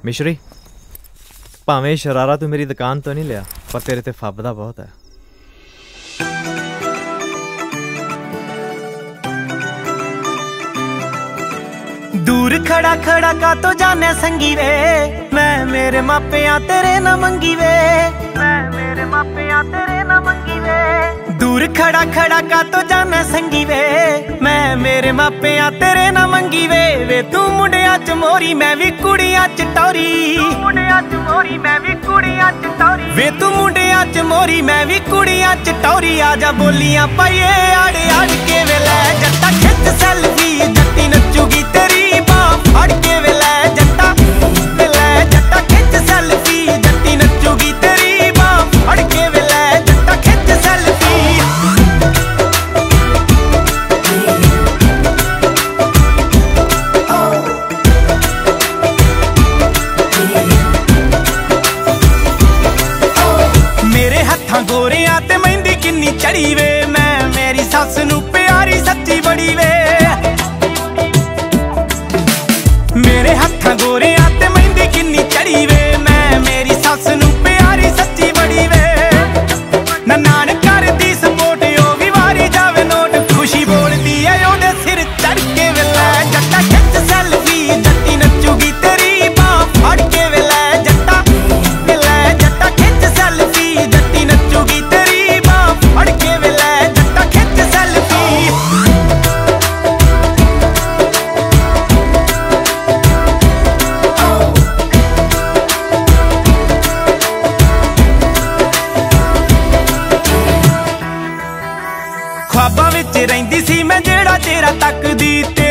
मिश्री, भावें शरारा तू मेरी दुकान तो नहीं लिया, पर तेरे ते फबदा बहुत है। दूर खड़ा खड़ा का तो जाने संगी वे, मैं मेरे मापिया तेरे ना मंगी वे, मैं मेरे मापिया तेरे ना मंगी वे। दूर खड़ा खड़ा का तो जाने संगी वे, मैं मेरे मापिया तेरे ना मंगी वे। वे तू मुंडिया च मोरी मैं भी कुड़िया च टौरी, मुंडिया च मोरी मैं भी कुड़िया च टौरी। वे तू मुंडिया च मोरी मैं भी कुड़िया च टौरी। आजा बोलियां पाइए आड़े आड़ के वेले, जट्टा खिच सेल्फी जट्टी नचूगी तेरी फड़ के वेले। जट्टा वेले जट्टा खिच सेल्फी जट्टी नचूगी तेरी फड़ के वेले। जट्टा खिच सेल्फी। मेरे हत्थां गोरियां ते मेहंदी किन्नी चढ़ी वे, मैं मेरी सस नू प्यारी सच्ची बड़ी वे। मेरे हत्थां गोरियां ते मेहंदी किन्नी चढ़ी वे, मैं मेरी सस नू प्यारी सच्ची बड़ी वे। नान कर दी सपोर्ट ओ भी वारी जावे नोट, खुशी बोलदी है ओदे सिर चढ़ के वेले। जट्टा खिच सेल्फी जट्टी नचूगी तेरी बाह फड़ के वेले। जट्टा वेले जट्टा खिच सेल्फी जट्टी नचूगी तेरी बाह फड़ के वेले। जट्टा खिच सेल्फी। ख्वाबां विच रहिंदी सी मैं जेड़ा तेरा तकदी।